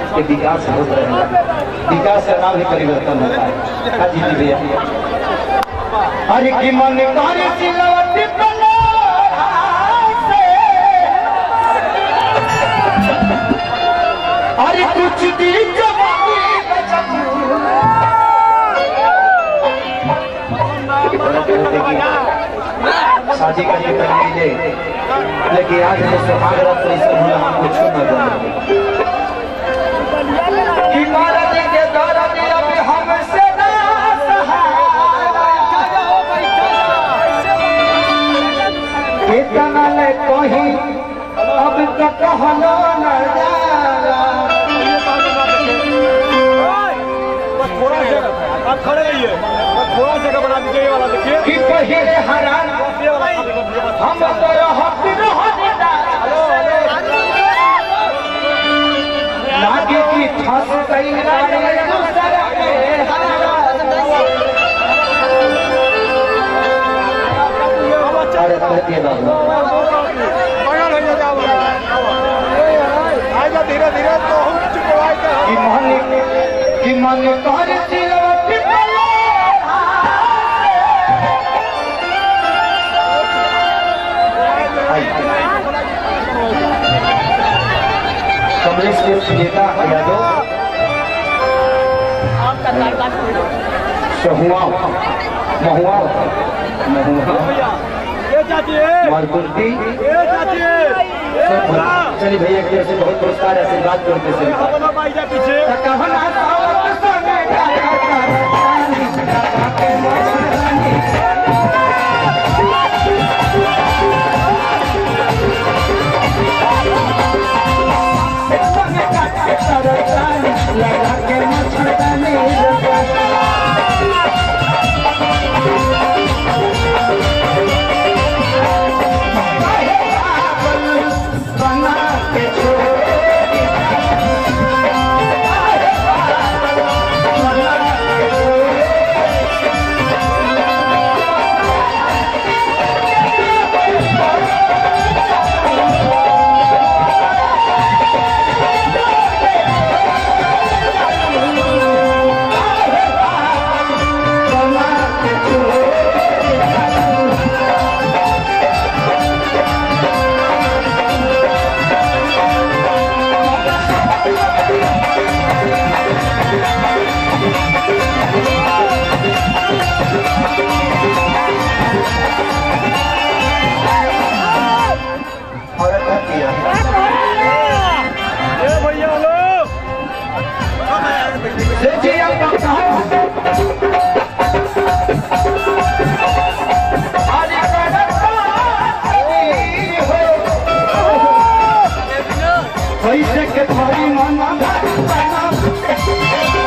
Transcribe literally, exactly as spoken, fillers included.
कि विकास होता रहेगा, विकास का नाम ही परिवर्तन होता है। हाँ जी भैया। अरे कि मन कार्य सिलवटी अरे कुछ दिन शादी का ये कर लीजिए, लेकिन आज हमें सुहाग रात तो इससे भूला हमको छूना जाए कि महाराज के द्वारा दिया भी हमसे ना इतना ले कहीं अब तो कहलो न थोड़ा जगह आप खड़े रहिए, थोड़ा जगह बना दीजिए। ये वाला देखिए कि पहले हरान हम तो रहत रहत लागे की फंस गई रे दूसरा के अरे कहते बाबू बगल हो जाओ, आइए धीरे धीरे तो हम चुपवाई के कि मन कि मन कर सिलवटी कमलेश के नेता यादव सहुआ महुआ महुआ मारकुंती चलिए भैया की ऐसे बहुत पुरस्कार आशीर्वाद करते से पैसे के थोड़ी मन